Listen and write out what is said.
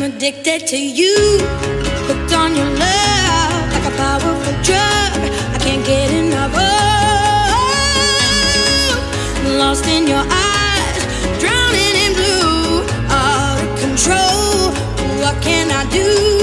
addicted to you, hooked on your love like a powerful drug. I can't get enough of. Lost in your eyes, drowning in blue, out of control. What can I do?